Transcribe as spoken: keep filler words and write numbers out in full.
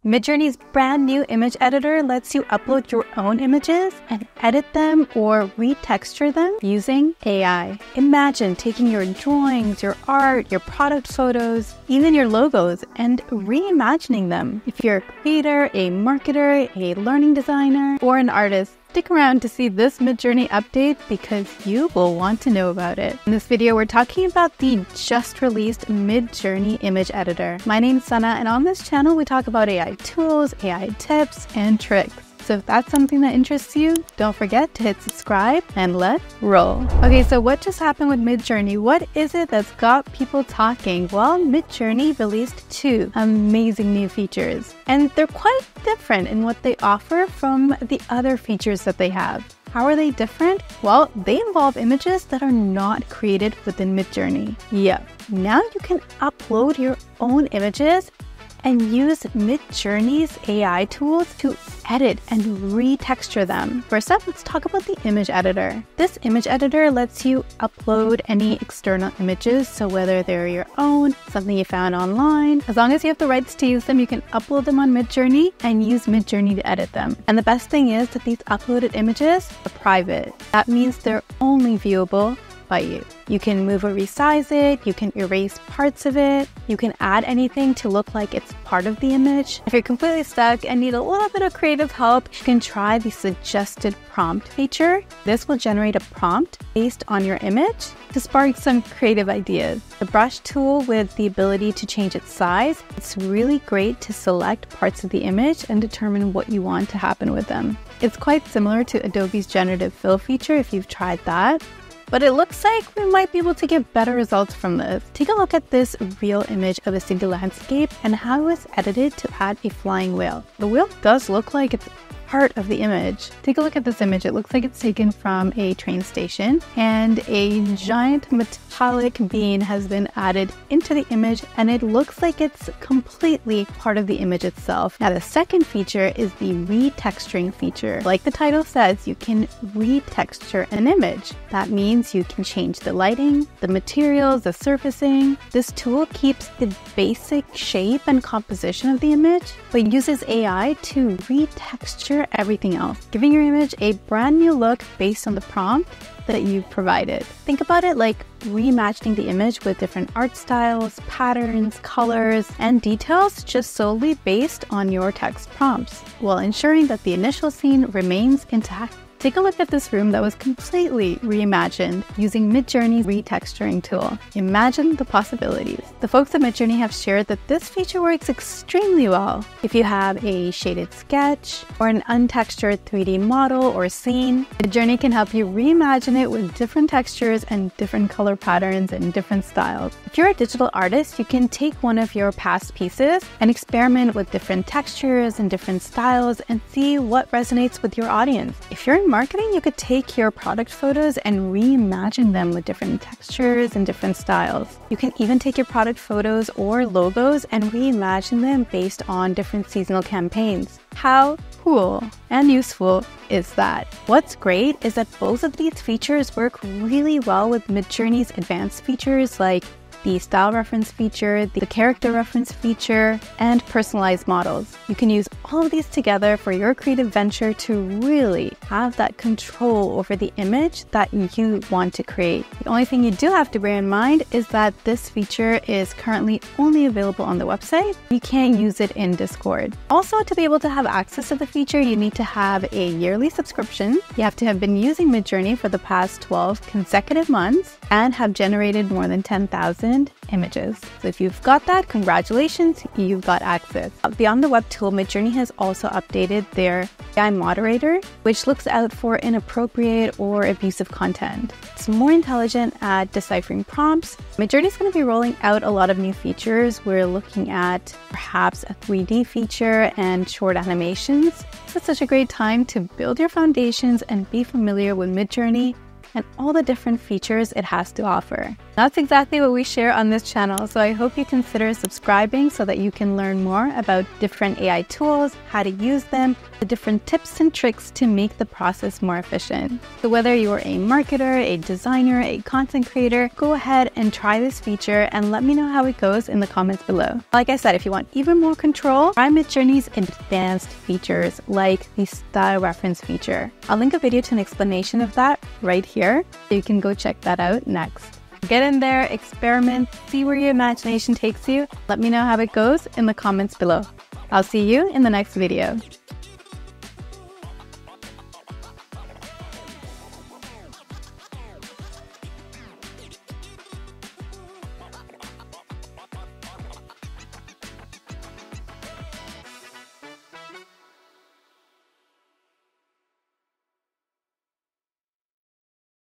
Midjourney's brand new image editor lets you upload your own images and edit them or retexture them using A I. Imagine taking your drawings, your art, your product photos, even your logos, and reimagining them. If you're a creator, a marketer, a learning designer, or an artist, stick around to see this Midjourney update because you will want to know about it. In this video, we're talking about the just released Midjourney image editor. My name's Sana, and on this channel, we talk about A I tools, A I tips, and tricks. So if that's something that interests you, don't forget to hit subscribe and let's roll. Okay, so what just happened with Midjourney? What is it that's got people talking? Well, Midjourney released two amazing new features, and they're quite different in what they offer from the other features that they have. How are they different? Well, they involve images that are not created within Midjourney. Yeah, now you can upload your own images and use Midjourney's A I tools to edit and retexture them. First up, let's talk about the image editor. This image editor lets you upload any external images, so whether they're your own, something you found online, as long as you have the rights to use them, you can upload them on Midjourney and use Midjourney to edit them. And the best thing is that these uploaded images are private. That means they're only viewable by you. You can move or resize it, you can erase parts of it, you can add anything to look like it's part of the image. If you're completely stuck and need a little bit of creative help, you can try the suggested prompt feature. This will generate a prompt based on your image to spark some creative ideas. The brush tool with the ability to change its size, it's really great to select parts of the image and determine what you want to happen with them. It's quite similar to Adobe's generative fill feature if you've tried that. But it looks like we might be able to get better results from this. Take a look at this real image of a city landscape and how it was edited to add a flying whale. The whale does look like it's part of the image. Take a look at this image. It looks like it's taken from a train station, and a giant metallic bean has been added into the image, and it looks like it's completely part of the image itself. Now, the second feature is the retexturing feature. Like the title says, you can retexture an image. That means you can change the lighting, the materials, the surfacing. This tool keeps the basic shape and composition of the image, but uses A I to retexture everything else, giving your image a brand new look based on the prompt that you've provided. Think about it like reimagining the image with different art styles, patterns, colors, and details just solely based on your text prompts, while ensuring that the initial scene remains intact. Take a look at this room that was completely reimagined using Midjourney's retexturing tool. Imagine the possibilities. The folks at Midjourney have shared that this feature works extremely well if you have a shaded sketch or an untextured three D model or scene. Midjourney can help you reimagine it with different textures and different color patterns and different styles. If you're a digital artist, you can take one of your past pieces and experiment with different textures and different styles and see what resonates with your audience. If you're in marketing, you could take your product photos and reimagine them with different textures and different styles. You can even take your product photos or logos and reimagine them based on different seasonal campaigns. How cool and useful is that? What's great is that both of these features work really well with Midjourney's advanced features like the style reference feature, the character reference feature, and personalized models. You can use all of these together for your creative venture to really have that control over the image that you want to create. The only thing you do have to bear in mind is that this feature is currently only available on the website. You can't use it in Discord. Also, to be able to have access to the feature, you need to have a yearly subscription. You have to have been using Midjourney for the past twelve consecutive months and have generated more than ten thousand images. So if you've got that, congratulations, you've got access. Beyond the web tool, Midjourney has also updated their A I moderator, which looks out for inappropriate or abusive content. It's more intelligent at deciphering prompts. Midjourney is going to be rolling out a lot of new features. We're looking at perhaps a three D feature and short animations. This is such a great time to build your foundations and be familiar with Midjourney and all the different features it has to offer. That's exactly what we share on this channel, so I hope you consider subscribing so that you can learn more about different A I tools, how to use them, the different tips and tricks to make the process more efficient. So whether you're a marketer, a designer, a content creator, go ahead and try this feature and let me know how it goes in the comments below. Like I said, if you want even more control, try Midjourney's advanced features like the style reference feature. I'll link a video to an explanation of that right here, so you can go check that out next. Get in there, experiment, see where your imagination takes you. Let me know how it goes in the comments below. I'll see you in the next video.